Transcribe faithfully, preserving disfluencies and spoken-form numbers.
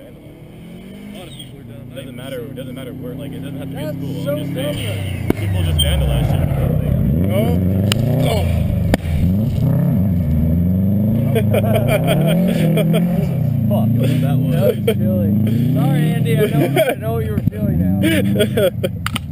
vandalized. A lot of people are dumb. It doesn't matter. It doesn't matter where. Like it doesn't have to That's be a school. so I'm just dumb. saying. People just vandalize shit. Oh. Fuck. That was. That was feeling. Sorry, Andy. I know. I know what you were feeling now.